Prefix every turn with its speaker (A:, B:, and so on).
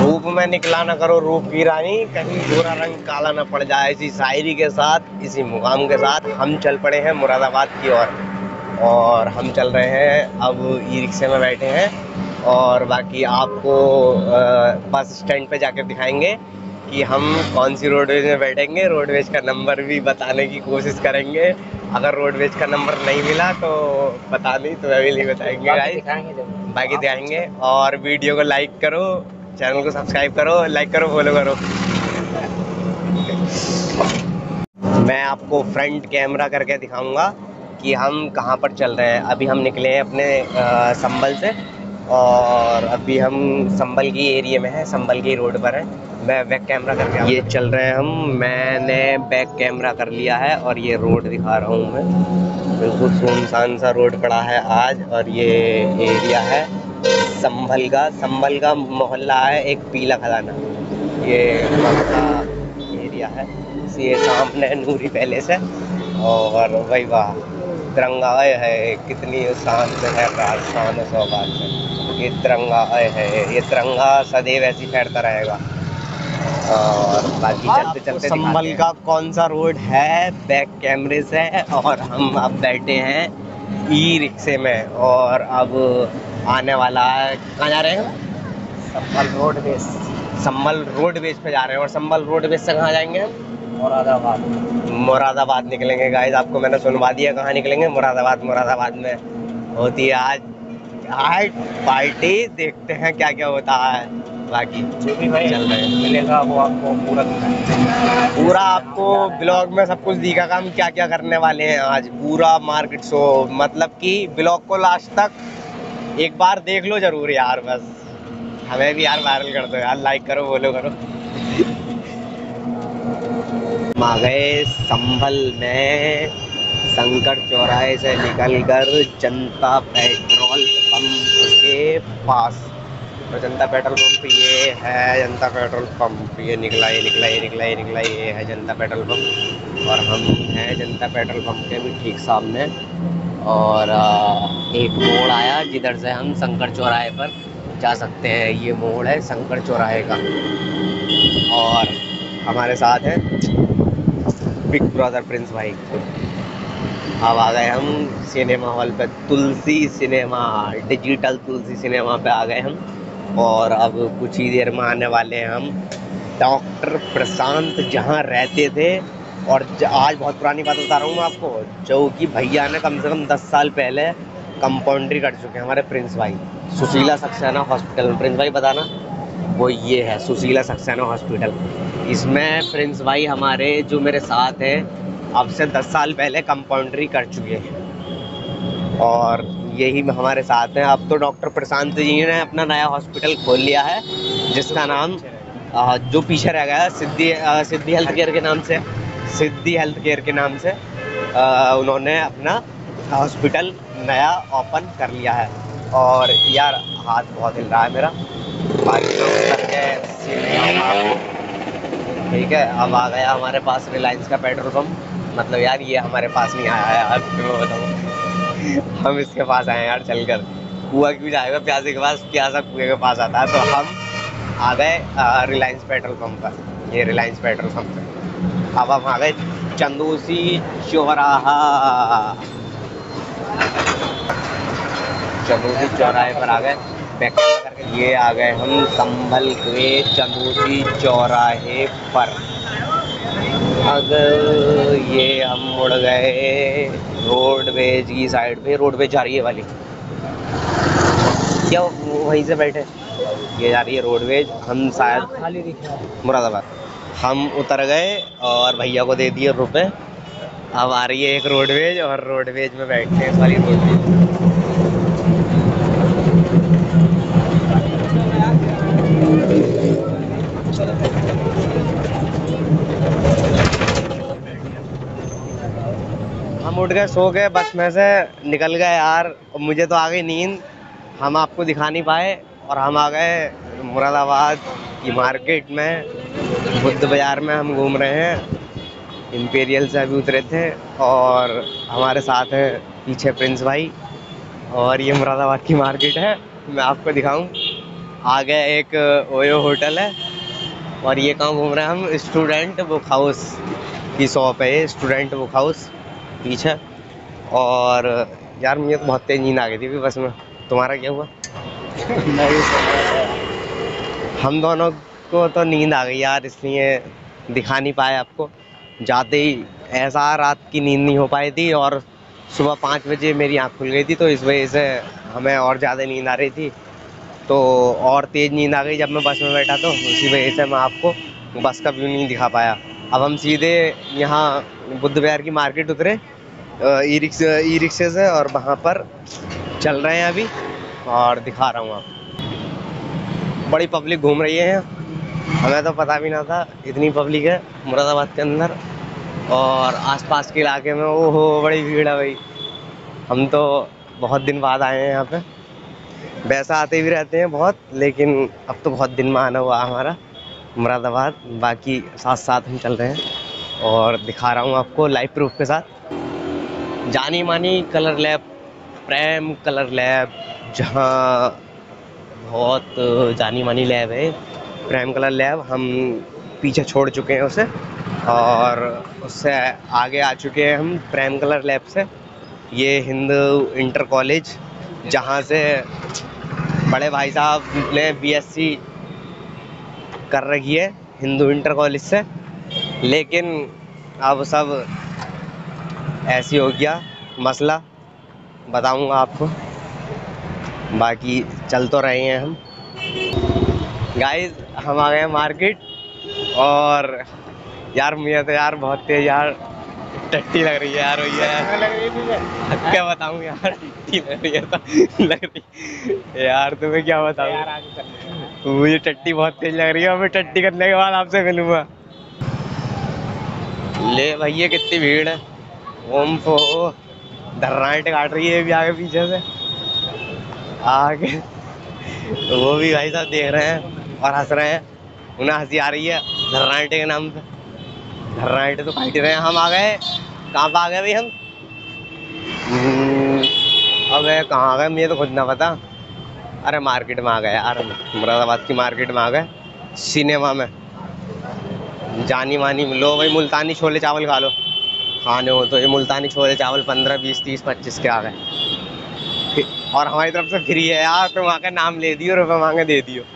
A: रूप में निकला न करो रूप की रानी, कहीं गोरा रंग काला न पड़ जाए। इसी शायरी के साथ, इसी मुकाम के साथ हम चल पड़े हैं मुरादाबाद की ओर। और हम चल रहे हैं अब, ई रिक्शे में बैठे हैं और बाकी आपको बस स्टैंड पे जाकर दिखाएंगे कि हम कौन सी रोडवेज में बैठेंगे। रोडवेज का नंबर भी बताने की कोशिश करेंगे। अगर रोडवेज का नंबर नहीं मिला तो पता नहीं, तो अभी नहीं बताएंगे गाइस, बाकी दिखाएंगे। और वीडियो को लाइक करो, चैनल को सब्सक्राइब करो, लाइक करो, फॉलो करो। मैं आपको फ्रंट कैमरा करके दिखाऊंगा कि हम कहाँ पर चल रहे हैं। अभी हम निकले हैं अपने संभल से और अभी हम संभल की एरिया में हैं, संभल की रोड पर है। मैं बैक कैमरा करके ये चल रहे हैं हम। मैंने बैक कैमरा कर लिया है और ये रोड दिखा रहा हूँ मैं। बिल्कुल सुनसान सा रोड पड़ा है आज। और ये एरिया है संभल का मोहल्ला है एक पीला खजाना, ये एरिया है। ये सामने नूरी पैलेस है और वही वाह तिरंगा है, कितनी शान से है, शान और सौगात है। ये तिरंगा है, ये तिरंगा सदैव ऐसी फहरता रहेगा। और बाकी चलते चलते संभल का कौन सा रोड है बैक कैमरे से। और हम अब बैठे हैं ई रिक्शे में और अब आने वाला है, कहाँ जा रहे हैं? संभल रोडवेज। संभल रोडवेज पे जा रहे हैं। और संभल रोडवेज से कहाँ जाएंगे? मुरादाबाद निकलेंगे गाइस। आपको मैंने सुनवा दिया कहाँ निकलेंगे, मुरादाबाद में होती है आज पार्टी। देखते हैं क्या क्या होता है। बाकी जो भी भाई चल रहे हैं मिलेगा वो आपको पूरा आपको ब्लॉग में सब कुछ दिखेगा। हम क्या क्या करने वाले हैं आज, पूरा मार्केट शो। मतलब कि ब्लॉग को लास्ट तक एक बार देख लो जरूर यार। बस हमें भी यार वायरल कर दो यार, लाइक करो, फॉलो करो। हम आ गए संभल में, शंकर चौराहे से निकलकर जनता पेट्रोल पंप के पास। तो जनता पेट्रोल पंप ये है, जनता पेट्रोल पंप ये निकला, ये है जनता पेट्रोल पंप। और हम हैं जनता पेट्रोल पंप के भी ठीक सामने। और एक मोड़ आया जिधर से हम शंकर चौराहे पर जा सकते हैं। ये मोड़ है शंकर चौराहे का। और हमारे साथ है बिग ब्रदर प्रिंस भाई। अब आ गए हम सिनेमा हॉल पे, Tulsi cinema, digital Tulsi cinema पे आ गए हम। और अब कुछ ही देर में आने वाले हैं हम डॉक्टर प्रशांत जहाँ रहते थे। और आज बहुत पुरानी बात बता रहा हूँ मैं आपको, जो कि भैया ने कम से कम 10 साल पहले कंपाउंड्री कर चुके हैं हमारे प्रिंस भाई, सुशीला सक्सेना हॉस्पिटल में। प्रिंस भाई बताना, वो ये है सुशीला सक्सेना हॉस्पिटल। इसमें प्रिंस भाई हमारे जो मेरे साथ हैं अब से 10 साल पहले कंपाउंड्री कर चुके हैं और यही हमारे साथ हैं। अब तो डॉक्टर प्रशांत जी ने अपना नया हॉस्पिटल खोल लिया है जिसका नाम जो पीछे रह गया सिद्धि हेल्थ केयर के नाम से, सिद्धि हेल्थ केयर के नाम से उन्होंने अपना हॉस्पिटल नया ओपन कर लिया है। और यार हाथ बहुत हिल रहा है मेरा। ठीक है, अब आ गया हमारे पास रिलायंस का पेट्रोल पंप। मतलब यार ये हमारे पास नहीं आया है, अब मैं बताऊँ हम इसके पास आए यार चलकर। कुआ क्यों जाएगा प्यासे के पास, प्यासा कुएं के पास आता है। तो हम आ गए रिलायंस पेट्रोल पंप पर। ये रिलायंस पेट्रोल पंप है। अब हम आ गए चंदूसी चौराहा, चंदूसी चौराहे पर आ गए। ये आ गए हम संभल के चंदूसी चौराहे पर। अगर ये हम मुड़ गए रोडवेज की साइड पे, रोडवेज जा रही है वाली, क्या वहीं से बैठे, ये जा रही है रोडवेज। हम शायद मुरादाबाद हम उतर गए और भैया को दे दिए रुपए। अब आ रही है एक रोडवेज और रोडवेज में बैठते हैं इस वाली रोडवेज। हम उठ गए, सो गए, बस में से निकल गए यार। मुझे तो आ गई नींद, हम आपको दिखा नहीं पाए। और हम आ गए मुरादाबाद की मार्केट में, बुद्ध बाज़ार में हम घूम रहे हैं। इंपीरियल से अभी उतरे थे और हमारे साथ हैं पीछे प्रिंस भाई। और ये मुरादाबाद की मार्केट है, मैं आपको दिखाऊं। आगे एक ओयो होटल है और ये कहाँ घूम रहे हैं हम, स्टूडेंट बुक हाउस की शॉप है ये, स्टूडेंट बुक हाउस पीछे। और यार मुझे तो बहुत तेज नींद आ गई थी बस में। तुम्हारा क्या हुआ?
B: नहीं
A: हम दोनों को तो नींद आ गई यार, इसलिए दिखा नहीं पाए आपको। जाते ही ऐसा रात की नींद नहीं हो पाई थी और सुबह 5 बजे मेरी आँख खुल गई थी, तो इस वजह से हमें और ज़्यादा नींद आ रही थी, तो और तेज़ नींद आ गई जब मैं बस में बैठा, तो उसी वजह से मैं आपको बस का व्यू नहीं दिखा पाया। अब हम सीधे यहाँ बुद्ध विहार की मार्केट उतरे ई रिक्शे से और वहाँ पर चल रहे हैं अभी और दिखा रहा हूँ आपको। बड़ी पब्लिक घूम रही है यहाँ, हमें तो पता भी ना था इतनी पब्लिक है मुरादाबाद के अंदर और आसपास के इलाके में। ओहो बड़ी भीड़ है भाई। हम तो बहुत दिन बाद आए हैं यहाँ पे, वैसा आते भी रहते हैं बहुत, लेकिन अब तो बहुत दिन में आना हुआ हमारा मुरादाबाद। बाकी साथ साथ हम चल रहे हैं और दिखा रहा हूँ आपको लाइव प्रूफ के साथ। जानी मानी colour lab, Prem colour lab, जहाँ बहुत जानी मानी लैब है प्रेम कलर लैब। हम पीछे छोड़ चुके हैं उसे और उससे आगे आ चुके हैं हम प्रेम कलर लैब से। ये हिंदू इंटर कॉलेज, जहाँ से बड़े भाई साहब ने बीएससी कर रखी है हिंदू इंटर कॉलेज से, लेकिन अब सब ऐसी हो गया मसला, बताऊंगा आपको। बाकी चल तो रहे हैं हम। गाइस हम आ गए मार्केट और यार मुझे तो यार बहुत तेज यार टट्टी लग रही है यार भैया। क्या बताऊं यार, टट्टी लग रही है तो लग रही यार, तुम्हें क्या बताऊं। मुझे टट्टी बहुत तेज लग रही है और मैं टट्टी करने के बाद आपसे मिलूंगा। ले भैया कितनी भीड़ है, ओम फो धर्राट काट रही है भी आगे पीछे से आगे। तो वो भी भाई साहब देख रहे हैं और हंस रहे हैं, उन्हें हंसी आ रही है धर्राटे के नाम पे। धर्राटे तो काट रहे हैं। हम आ गए, कहाँ पे आ गए भाई हम? अबे कहाँ आ गए मुझे तो खुद ना पता। अरे मार्केट में आ गए यार, मुरादाबाद की मार्केट में आ गए, सिनेमा में। जानी मानी लो भाई, मुल्तानी छोले चावल खा लो, खाने हो तो ये मुल्तानी छोले चावल 15, 20, 30, 25 के आ गए। और हमारी तरफ से फ्री है यार, तो वहाँ का नाम ले दियो, रुपये मांगे दे दियो।